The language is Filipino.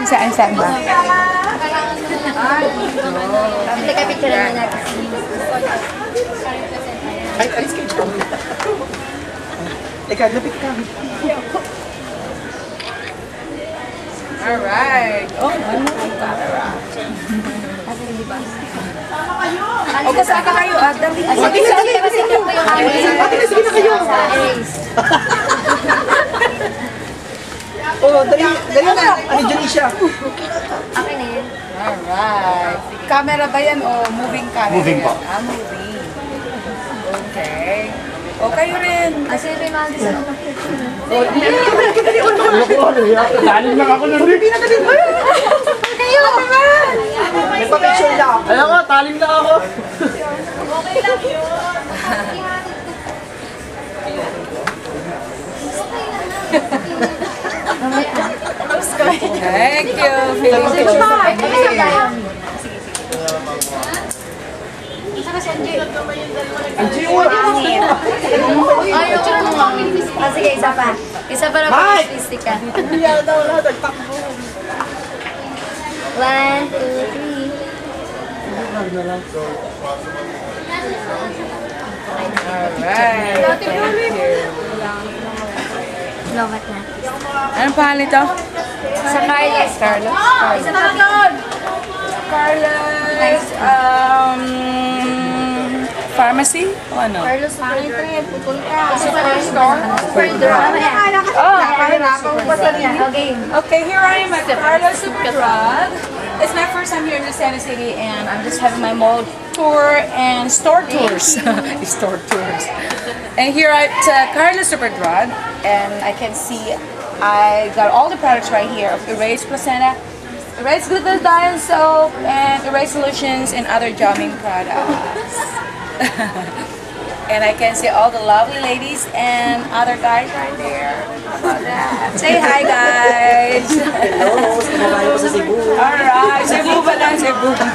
Saan ba? Teka, picture naman natin. Ay, alis kayo dyan. Eka, lapit ka. Alright. Oh, ano? O, kasama kayo. Dali. Sige, sige po yung amin. Sige na kayo. Sa erase. Oh, dali na. Ano dyan siya? Okay na yun. Alright. Camera ba yan o moving camera? Moving po. Moving. Okay. O, kayo rin. Kasi may mga gusto ko. Talim lang ako nun. Hindi na talim. Kayo naman! May pa-picture na ako. Ayaw nga, talim lang ako. Okay lang yun. Thank you. Feeling Sige, isa pa. Isa pa na po yung Mystica. Hindi yan daw lahat. Nagtakbo. 1, 2, 3. Alright. Thank you. Lobat na. Anong pangalan ito? Sa Carlos. Isa pa Carlos, pharmacy? O ano? Carlos Superdrug. Superstore. Superdrug. Okay, here I am at Carlos Superdrug. It's my first time here in Lucena City and I'm just having my mall tour and store tours. Store tours. And here at Carlos Superdrug, and I can see I got all the products right here of Erase Placenta, Erase Glutathione soap, and Erase solutions and other jamming products. And I can see all the lovely ladies and other guys right there. How about that? Say hi, guys. Hello, kumakain ko sa Cebu. Alright, Cebu ba lang? Cebu.